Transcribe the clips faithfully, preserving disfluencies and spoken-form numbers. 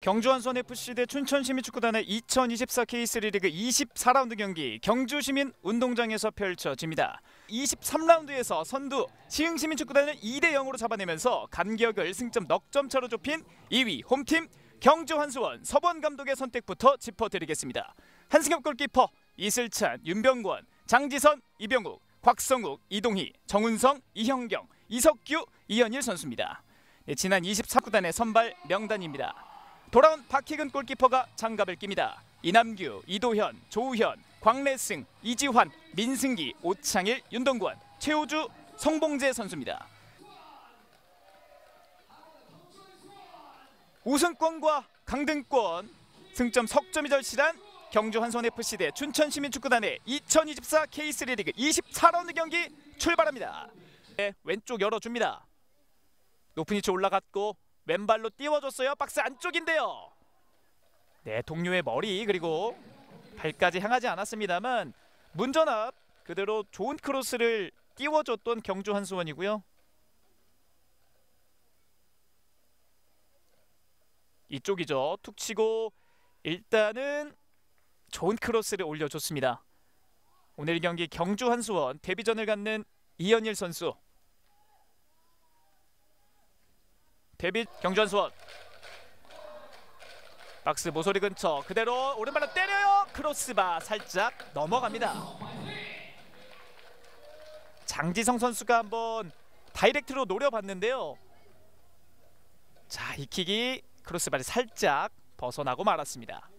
경주 한수원에프씨 대 춘천시민축구단의 이천이십사 케이쓰리 리그 이십사 라운드 경기 경주시민 운동장에서 펼쳐집니다. 이십삼 라운드에서 선두 시흥시민축구단을 이 대 영으로 잡아내면서 간격을 승점 넉 점 차로 좁힌 이 위 홈팀 경주 한수원 서번 감독의 선택부터 짚어드리겠습니다. 한승엽 골키퍼, 이슬찬, 윤병권, 장지선, 이병욱, 곽성욱, 이동희, 정은성, 이형경, 이석규, 이현일 선수입니다. 네, 지난 이십사 구단의 선발 명단입니다. 돌아온 박희근 골키퍼가 장갑을 낍니다. 이남규, 이도현, 조우현, 광래승, 이지환, 민승기, 오창일, 윤동권, 최우주, 성봉재 선수입니다. 우승권과 강등권, 승점 석점이 절실한 경주 한수원에프씨 대 춘천시민축구단의 이천이십사 케이쓰리 리그 이십사 라운드 경기 출발합니다. 네, 왼쪽 열어줍니다. 높은 위치 올라갔고 왼발로 띄워줬어요. 박스 안쪽인데요. 네, 동료의 머리 그리고 발까지 향하지 않았습니다만 문전압 그대로 좋은 크로스를 띄워줬던 경주 한수원이고요. 이쪽이죠. 툭 치고 일단은 좋은 크로스를 올려줬습니다. 오늘 경기 경주 한수원 데뷔전을 갖는 이현일 선수. 데뷔 경주 한수원 박스 모서리 근처 그대로 오른발로 때려요. 크로스바 살짝 넘어갑니다. 장지성 선수가 한번 다이렉트로 노려봤는데요. 자, 이 킥이 크로스바를 살짝 벗어나고 말았습니다.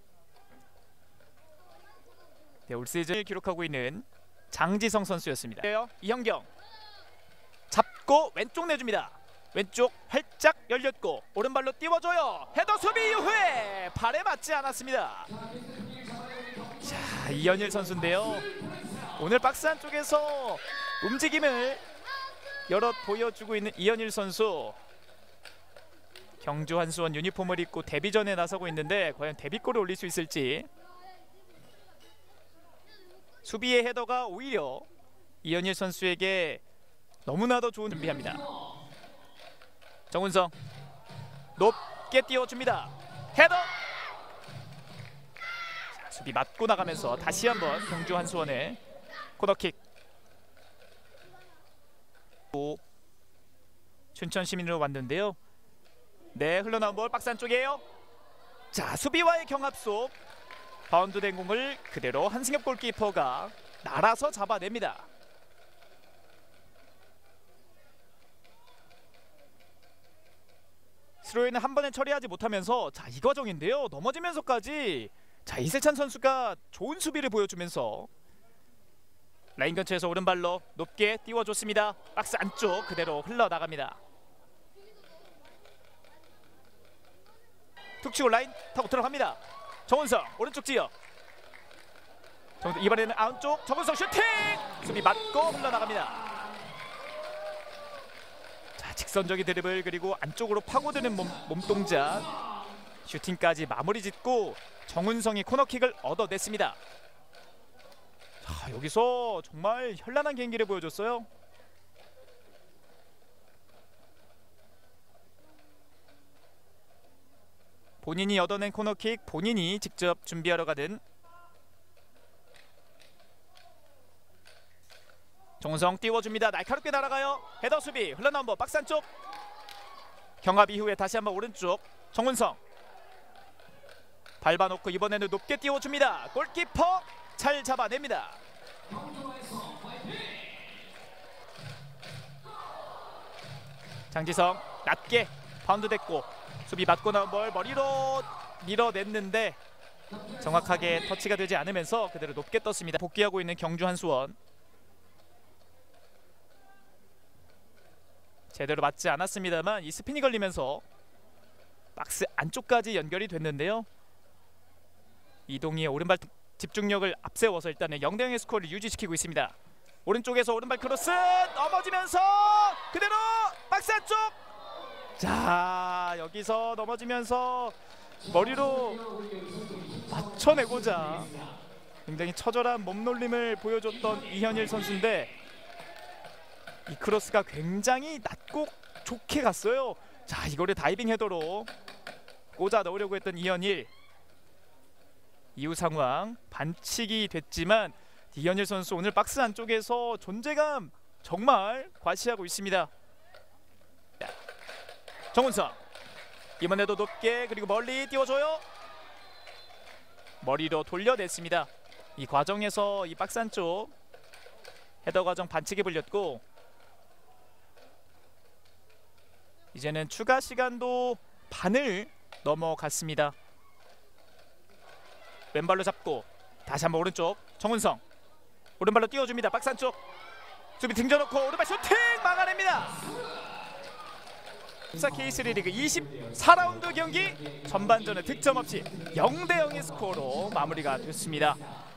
네, 올 시즌을 기록하고 있는 장지성 선수였습니다. 이형경 잡고 왼쪽 내줍니다. 왼쪽 활짝 열렸고 오른발로 띄워줘요. 헤더 수비 이후에 발에 맞지 않았습니다. 자, 이현일 선수인데요. 오늘 박스 안쪽에서 움직임을 여럿 보여주고 있는 이현일 선수. 경주 한수원 유니폼을 입고 데뷔전에 나서고 있는데 과연 데뷔골을 올릴 수 있을지. 수비의 헤더가 오히려 이현일 선수에게 너무나도 좋은 준비합니다. 정은성 높게 띄워줍니다. 헤더. 자, 수비 맞고 나가면서 다시 한번 경주 한수원의 코너킥. 춘천시민으로 왔는데요. 네, 흘러나온 볼 박스 안쪽이에요. 자, 수비와의 경합 속 바운드된 공을 그대로 한승엽 골키퍼가 날아서 잡아냅니다. 스로이는 한 번에 처리하지 못하면서 자, 이 과정인데요. 넘어지면서까지 자, 이슬찬 선수가 좋은 수비를 보여주면서 라인 근처에서 오른발로 높게 띄워줬습니다. 박스 안쪽 그대로 흘러나갑니다. 툭 치고 라인 타고 들어갑니다. 정은성 오른쪽 지역. 정은성 이번에는 안쪽 정은성 슈팅! 수비 맞고 흘러나갑니다. 자, 직선적인 드리블 그리고 안쪽으로 파고드는 몸, 몸동작. 슈팅까지 마무리 짓고 정은성이 코너킥을 얻어냈습니다. 자, 여기서 정말 현란한 경기를 보여줬어요. 본인이 얻어낸 코너킥 본인이 직접 준비하러 가는 정은성 띄워줍니다. 날카롭게 날아가요. 헤더 수비 흘러나온 볼 박스 안쪽. 경합 이후에 다시 한번 오른쪽 정은성 밟아놓고 이번에는 높게 띄워줍니다. 골키퍼 잘 잡아냅니다. 장지성 낮게 바운드 됐고 수비 맞고 나온 볼 머리로 밀어냈는데 정확하게 터치가 되지 않으면서 그대로 높게 떴습니다. 복귀하고 있는 경주 한수원. 제대로 맞지 않았습니다만 이 스핀이 걸리면서 박스 안쪽까지 연결이 됐는데요. 이동희의 오른발 집중력을 앞세워서 일단은 영 대 영의 스코어를 유지시키고 있습니다. 오른쪽에서 오른발 크로스 넘어지면서 그대로 박스 안쪽. 자, 여기서 넘어지면서 머리로 맞춰내고자 굉장히 처절한 몸놀림을 보여줬던 이현일 선수인데 이 크로스가 굉장히 낮고 좋게 갔어요. 자, 이거를 다이빙 헤더로 꽂아 넣으려고 했던 이현일. 이후 상황 반칙이 됐지만 이현일 선수 오늘 박스 안쪽에서 존재감 정말 과시하고 있습니다. 정훈성 이번에도 높게 그리고 멀리 띄워줘요. 머리로 돌려냈습니다. 이 과정에서 이 박스 안쪽 헤더 과정 반칙이 불렸고 이제는 추가 시간도 반을 넘어갔습니다. 왼발로 잡고 다시 한번 오른쪽 정훈성 오른발로 띄워줍니다. 박스 안쪽 수비 등져놓고 오른발 슈팅 막아냅니다. 케이쓰리 리그 이십사 라운드 경기 전반전에 득점 없이 영 대 영의 스코어로 마무리가 됐습니다.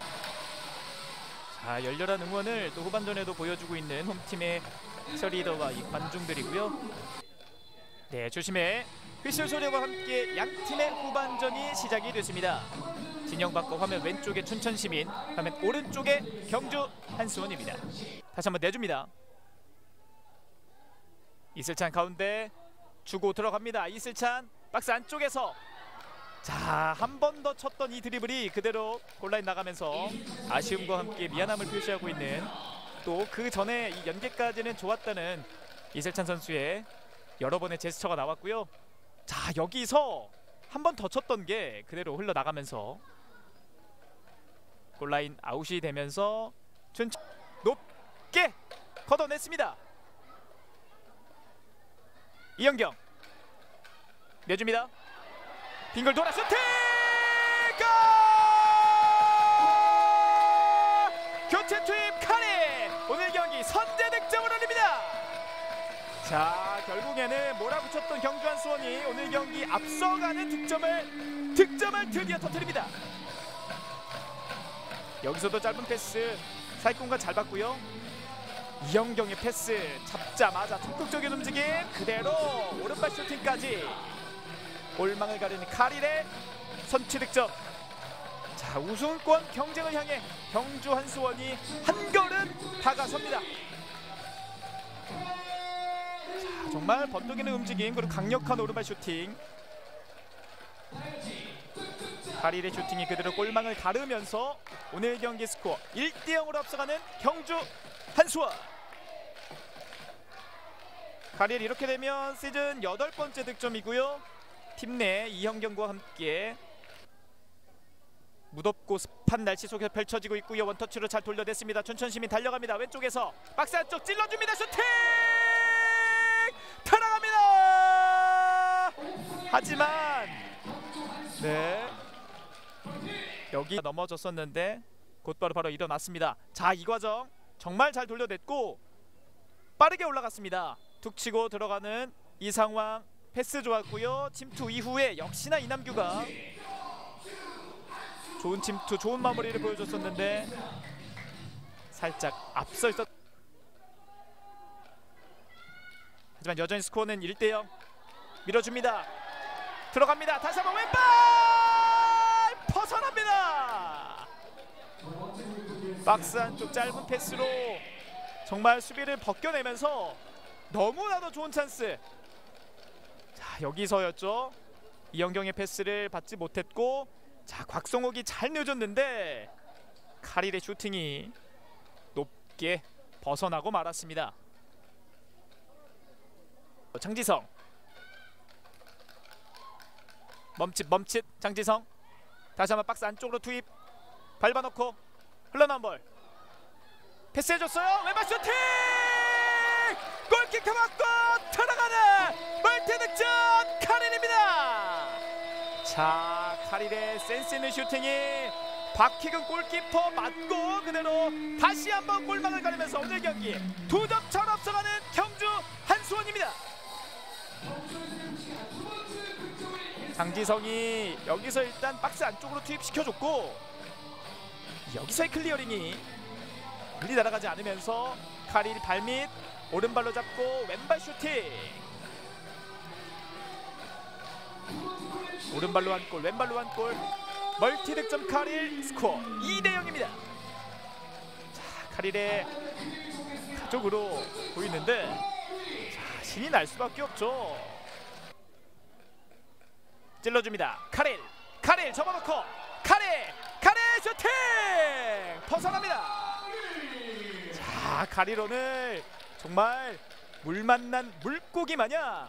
자, 열렬한 응원을 또 후반전에도 보여주고 있는 홈팀의 치어리더와 이 관중들이고요. 네, 조심해 휘슬 소리와 함께 양 팀의 후반전이 시작이 됐습니다. 진영 바꿔 화면 왼쪽에 춘천시민, 화면 오른쪽에 경주 한수원입니다. 다시 한번 내줍니다. 이슬찬 가운데 주고 들어갑니다. 이슬찬 박스 안쪽에서 자, 한 번 더 쳤던 이 드리블이 그대로 골라인 나가면서 아쉬움과 함께 미안함을 표시하고 있는, 또 그 전에 이 연계까지는 좋았다는 이슬찬 선수의 여러 번의 제스처가 나왔고요. 자, 여기서 한 번 더 쳤던 게 그대로 흘러나가면서 골라인 아웃이 되면서 춘천 높게 걷어냈습니다. 이영경 내줍니다. 빙글 돌아 슈팅! 골! 교체 투입 카리! 오늘 경기 선제 득점을 올립니다. 자, 결국에는 몰아붙였던 경주 한수원이 오늘 경기 앞서가는 득점을 득점을 드디어 터뜨립니다. 여기서도 짧은 패스 사이공간 잘 봤고요. 이영경의 패스 잡자마자 적극적인 움직임 그대로 오른발 슈팅까지 골망을 가리는 카릴의 선취 득점. 자, 우승권 경쟁을 향해 경주 한수원이 한 걸음 다가섭니다. 자, 정말 번뜩이는 움직임 그리고 강력한 오른발 슈팅. 카릴의 슈팅이 그대로 골망을 가르면서 오늘 경기 스코어 일 대 영으로 앞서가는 경주 한수원. 카릴 이렇게 되면 시즌 여덟 번째 득점이고요. 팀 내 이형경과 함께 무덥고 습한 날씨 속에서 펼쳐지고 있고요. 원터치로 잘 돌려냈습니다. 춘천시민 달려갑니다. 왼쪽에서 박스 안쪽 찔러줍니다. 슈팅! 들어갑니다. 하지만 네, 여기 넘어졌었는데 곧바로 바로 일어났습니다. 자, 이 과정 정말 잘 돌려냈고 빠르게 올라갔습니다. 툭 치고 들어가는 이 상황 패스 좋았고요. 침투 이후에 역시나 이남규가 좋은 침투, 좋은 마무리를 보여줬었는데 살짝 앞서 있었. 하지만 여전히 스코어는 일 대 영. 밀어줍니다. 들어갑니다. 다시 한번 왼발 벗어납니다. 박스 안쪽 짧은 패스로 정말 수비를 벗겨내면서 너무나도 좋은 찬스. 자, 여기서였죠. 이영경의 패스를 받지 못했고, 자, 곽성욱이 잘 내줬는데 카릴의 슈팅이 높게 벗어나고 말았습니다. 장지성 멈칫 멈칫 장지성 다시 한번 박스 안쪽으로 투입. 밟아놓고 흘러나온 볼 패스해줬어요. 왼발 슈팅! 골킥 맞고 들어가는 멀티 득점 카릴입니다. 자, 카릴의 센스 있는 슈팅이 박희근 골키퍼 맞고 그대로 다시 한번 골망을 가리면서 오늘 경기 두 점 차로 앞서가는 경주 한수원입니다. 장지성이 여기서 일단 박스 안쪽으로 투입시켜줬고, 여기서의 클리어링이 멀리 날아가지 않으면서 카릴 발밑 오른발로 잡고 왼발 슈팅. 오른발로 한 골, 왼발로 한 골. 멀티 득점 카릴. 스코어 이 대 영입니다. 자, 카릴의 가족으로 보이는데 자, 신이 날 수밖에 없죠. 찔러줍니다. 카릴, 카릴 접어놓고 카릴, 카릴 슈팅 벗어납니다. 자, 카릴 오늘 정말 물 만난 물고기 마냥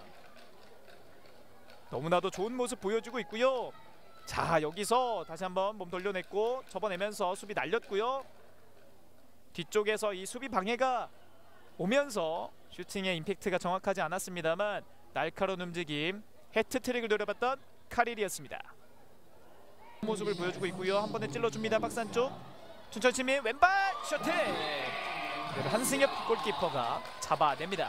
너무나도 좋은 모습 보여주고 있고요. 자, 여기서 다시 한번 몸 돌려냈고 접어내면서 수비 날렸고요. 뒤쪽에서 이 수비 방해가 오면서 슈팅의 임팩트가 정확하지 않았습니다만 날카로운 움직임, 해트트릭을 노려봤던 카릴이었습니다. 모습을 보여주고 있고요. 한 번에 찔러줍니다. 박스 안쪽 춘천시민 왼발 슈팅. 그래도 한승엽 골키퍼가 잡아냅니다.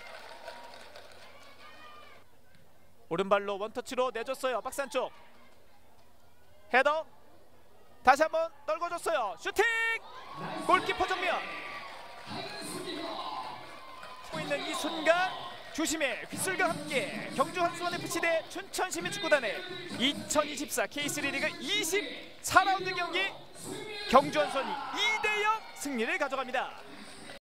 오른발로 원터치로 내줬어요. 박스 안쪽 헤더 다시 한번 떨궈줬어요. 슈팅! 골키퍼 정면. 하고 있는 이 순간 주심의 휘슬과 함께 경주 한수원에프씨 대 춘천시민축구단의 이천이십사 케이쓰리 리그 이십사 라운드 경기 경주 한수원이 이 대 영 승리를 가져갑니다.